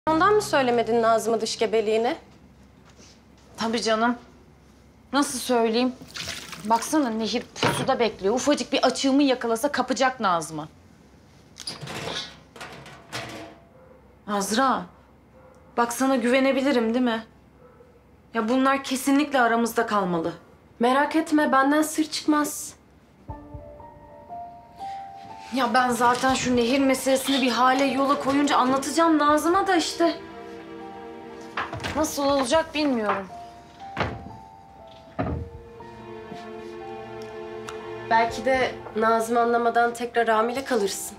Ondan mı söylemedin Nazım'a dış gebeliğini? Tabii canım. Nasıl söyleyeyim? Baksana Nehir pusuda bekliyor. Ufacık bir açığımı yakalasa kapacak Nazım'ı. Azra, bak sana güvenebilirim değil mi? Ya bunlar kesinlikle aramızda kalmalı. Merak etme, benden sır çıkmaz. Ya ben zaten şu Nehir meselesini bir hale yola koyunca anlatacağım Nazım'a da işte. Nasıl olacak bilmiyorum. Belki de Nazım anlamadan tekrar hamile kalırsın.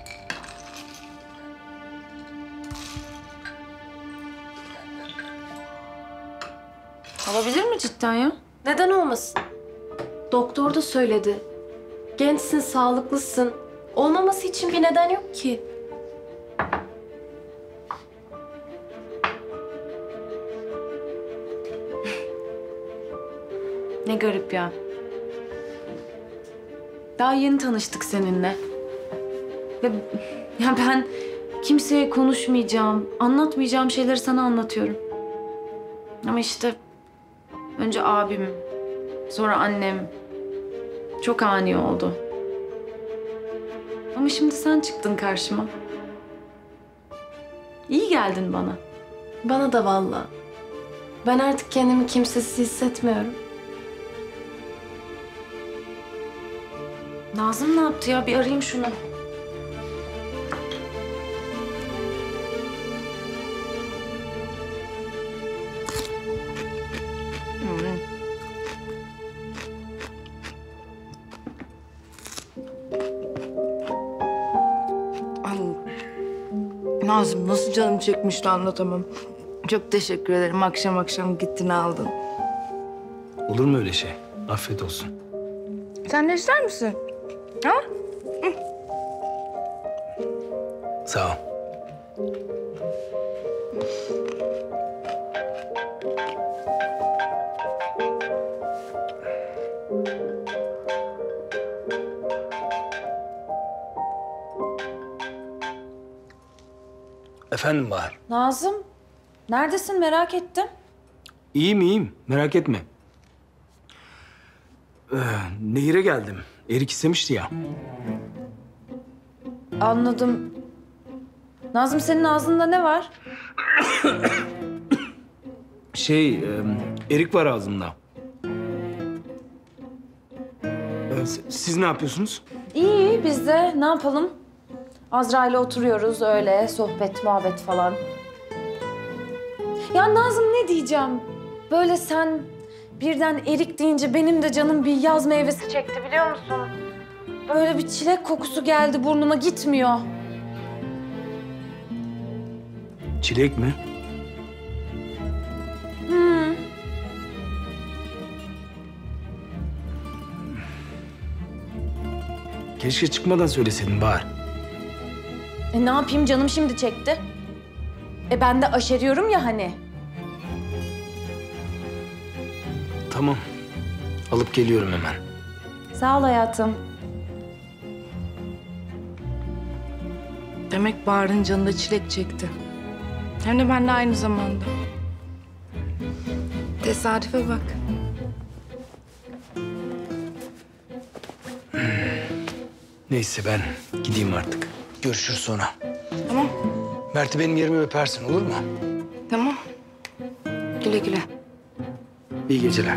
Olabilir mi cidden ya? Neden olmasın? Doktor da söyledi. Gençsin, sağlıklısın. Olmaması için bir neden yok ki. Ne garip ya. Daha yeni tanıştık seninle. Ve ya ben kimseye konuşmayacağım, anlatmayacağım şeyleri sana anlatıyorum. Ama işte önce abim, sonra annem çok ani oldu. Ama şimdi sen çıktın karşıma. İyi geldin bana. Bana da vallahi. Ben artık kendimi kimsesiz hissetmiyorum. Nazım ne yaptı ya? Bir arayayım şunu. Ay, Nazım nasıl canım çekmişti anlatamam. Çok teşekkür ederim. Akşam akşam gittin aldın. Olur mu öyle şey? Afiyet olsun. Sen de ister misin? Ha? Sağ ol. Efendim Bahar. Nazım, neredesin merak ettim. İyiyim iyiyim. Merak etme. Nehir'e geldim. Erik istemişti ya. Anladım. Nazım senin ağzında ne var? Erik var ağzımda. Siz ne yapıyorsunuz? İyi biz de ne yapalım? Azra ile oturuyoruz öyle sohbet muhabbet falan. Ya Nazım ne diyeceğim? Böyle sen birden erik deyince benim de canım bir yaz meyvesi çekti biliyor musun? Böyle bir çilek kokusu geldi burnuma gitmiyor. Çilek mi? Keşke çıkmadan söyleseydin Bahar. Ne yapayım canım şimdi çekti. Ben de aşeriyorum ya hani. Tamam. Alıp geliyorum hemen. Sağ ol hayatım. Demek Bahar'ın canında çilek çekti. Hem de ben de aynı zamanda. Tesadüfe bak. Neyse ben gideyim artık. Görüşürüz sonra. Tamam. Mert'i benim yerime öpersin olur mu? Tamam. Güle güle. İyi geceler.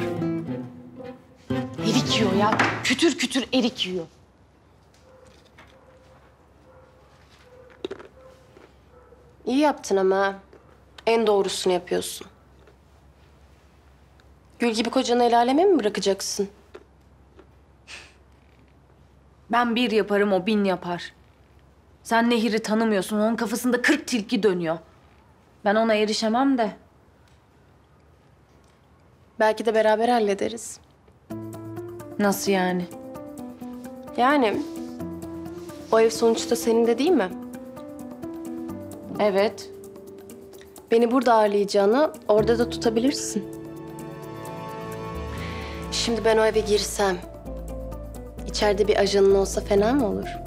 Erik yiyor ya. Kütür kütür erik yiyor. İyi yaptın ama. En doğrusunu yapıyorsun. Gül gibi kocanı el aleme mi bırakacaksın? Ben bir yaparım, o bin yapar. Sen Nehir'i tanımıyorsun, onun kafasında 40 tilki dönüyor. Ben ona erişemem de. Belki de beraber hallederiz. Nasıl yani? Yani o ev sonuçta senin de değil mi? Evet. Beni burada ağırlayacağını orada da tutabilirsin. Şimdi ben o eve girsem, içeride bir ajanın olsa fena mı olur?